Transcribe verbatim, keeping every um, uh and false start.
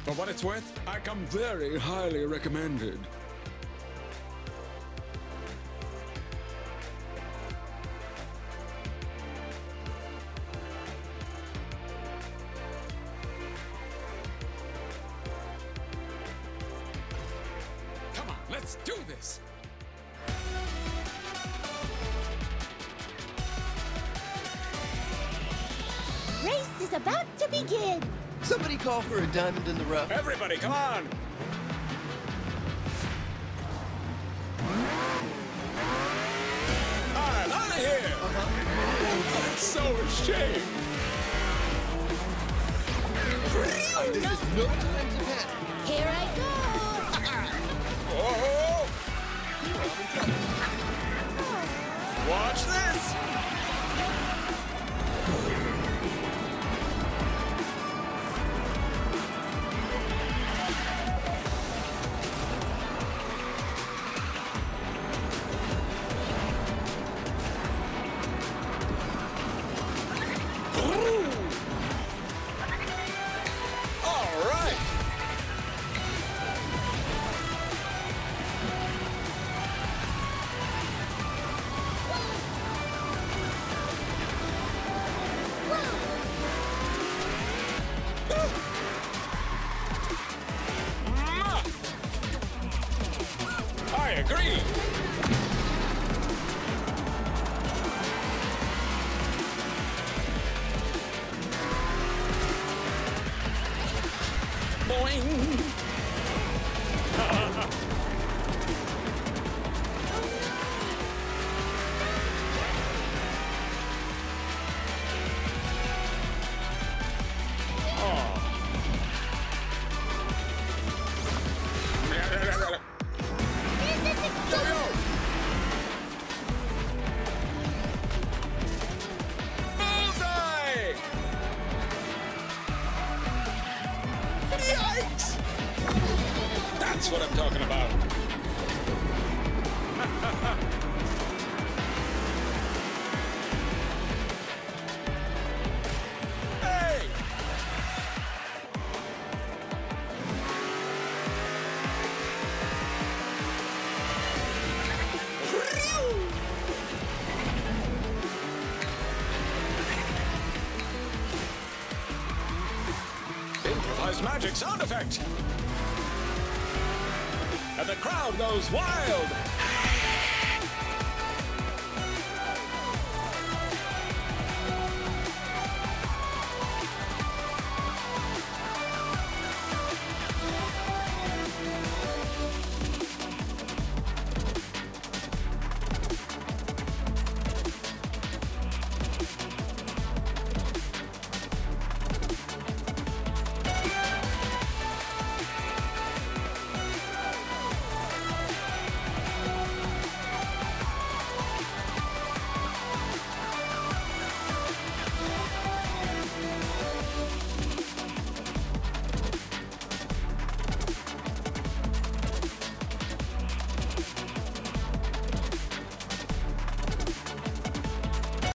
For what it's worth, I come very highly recommended. Come on, let's do this! Race is about to begin. Somebody call for a diamond in the rough. Everybody, come on! I'm out of here! Uh-huh. I'm so ashamed! This is no time to panic. Here I go. Oh! Watch this! I agree. Boing. Yikes! That's what I'm talking about. Hey! Improvised magic sound effect! And the crowd goes wild!